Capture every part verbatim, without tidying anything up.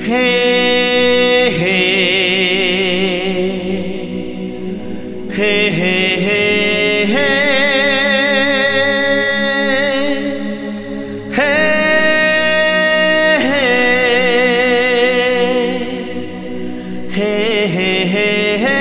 Hey, hey, hey, hey, hey, hey, hey, hey, hey, hey.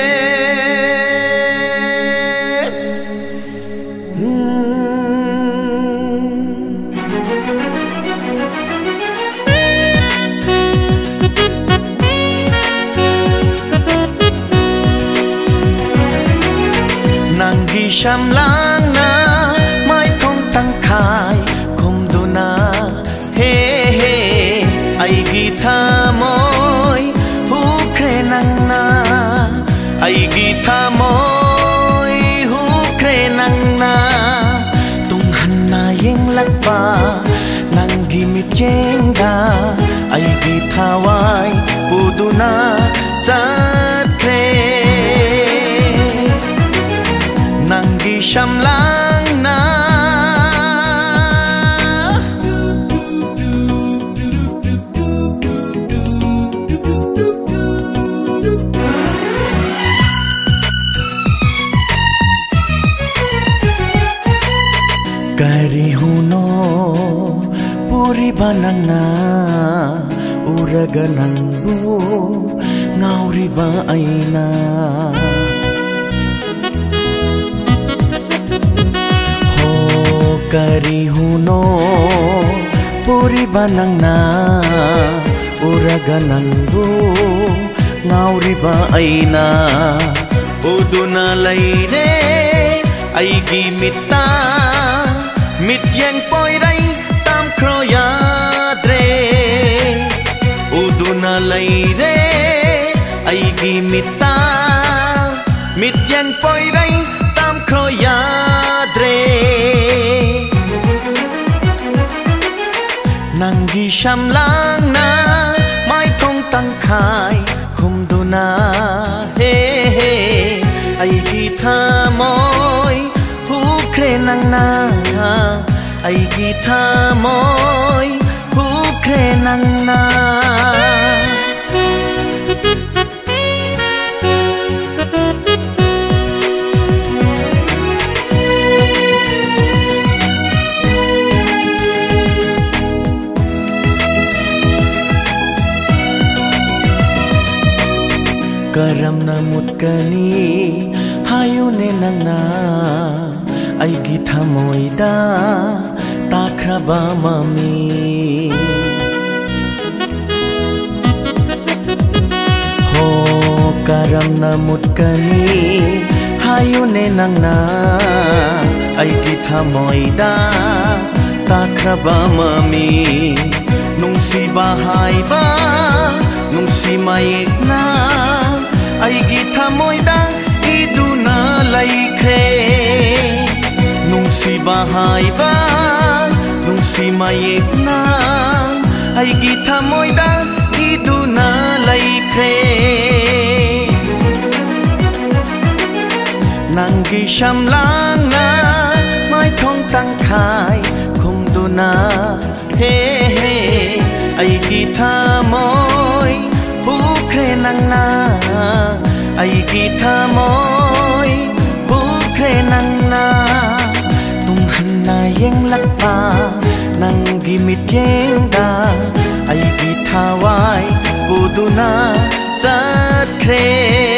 Nanggi sham lang na mai thong tang khai kum du na he he ai gi tha moi hu kre nang na ai gi tha moi hu kre nang na tung han na yeng lat va nang gi mi cheng ga ai gi tha wai pu du na zat kre Nanggi sham lang na Kari huno puri banang na uraganang bu ngauri ba ay na Kari huno puri banang na uraganang bu ngauri ba ay na uduna layre ay gimita mit yang poi ray tam kroya dre uduna layre ay gimita mit yang poi ray tam kroya dre Nanggi sham lang na mai thong tang khai kum du na he he ai gi tha moi hu kre nang na ai gi tha moi hu kre nang na Karam na mutkani hayu ne nang na ai gi tha moi da ta khra ba mami ho karam na mutkani hayu ne nang na ai gi tha moi da ta khra ba mami nung si ba hai ba nung si mai na ai gi tha moi da i du na lai kre nung si ba hai ba nung si mai na ai gi tha moi da i du na lai kre Nanggi sham lang na mai thong tang khai kum du na he he ai gi tha moi hu kre nang na ai gi tha moi hu kre nang na tung han na yeng lak pa nang gi mi cheng da ai gi tha wai pu du na zat kre